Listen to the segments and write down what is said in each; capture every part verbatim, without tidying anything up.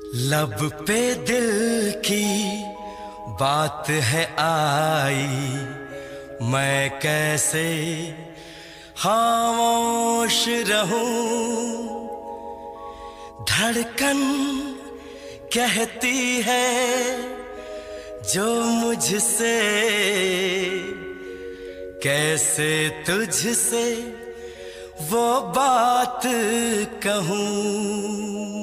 लब पे दिल की बात है आई, मैं कैसे खामोश रहूं। धड़कन कहती है जो मुझसे, कैसे तुझसे वो बात कहूं।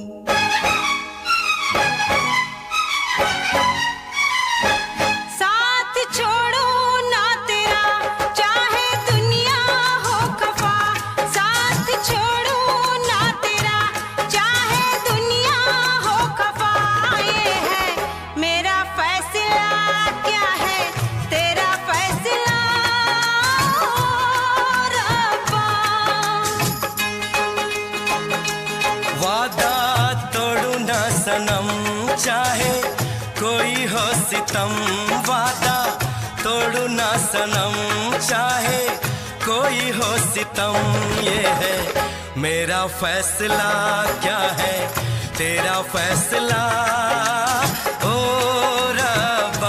वादा तोड़ू ना सनम, चाहे कोई हो सितम। वादा तोड़ू ना सनम, चाहे कोई हो सितम। ये है मेरा फैसला, क्या है तेरा फैसला ओ रब्बा।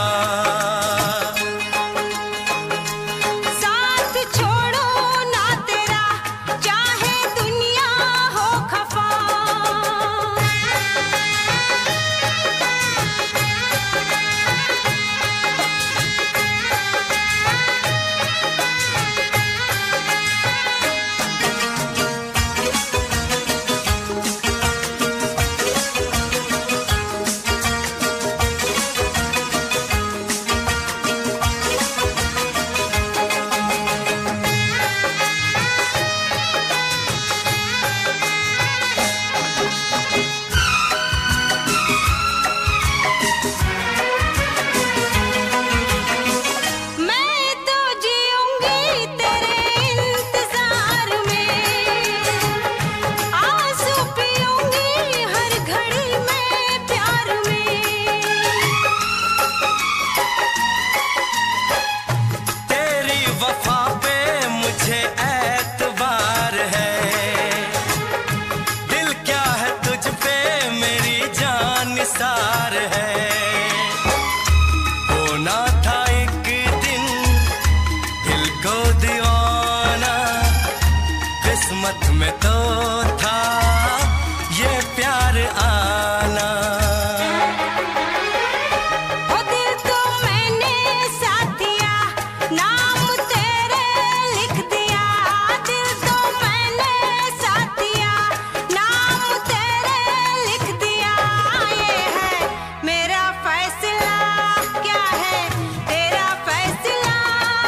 सार है होना था एक दिन दिल को दीवाना, किस्मत में तो था ये प्यार आना। ओ दिल तो मैंने साथ दिया, नाम तेरे लिख दिया। दिल तो मैंने साथ दिया, नाम तेरे लिख दिया। ये है मेरा फैसला, क्या है तेरा फैसला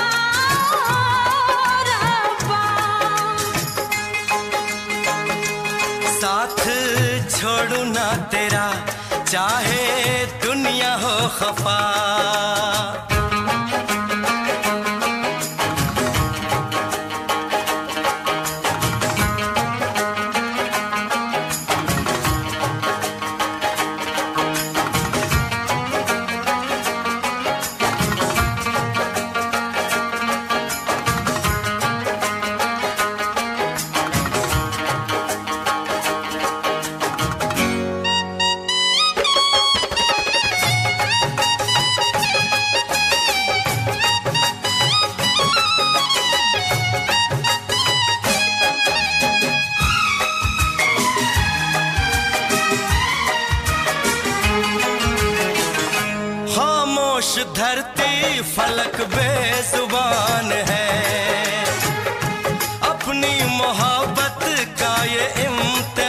रब्बा। साथ छोड़ू ना तेरा, चाहे दुनिया हो खफा। खामोश धरती फलक बेजुबान है, अपनी मोहब्बत का ये इम्तिहान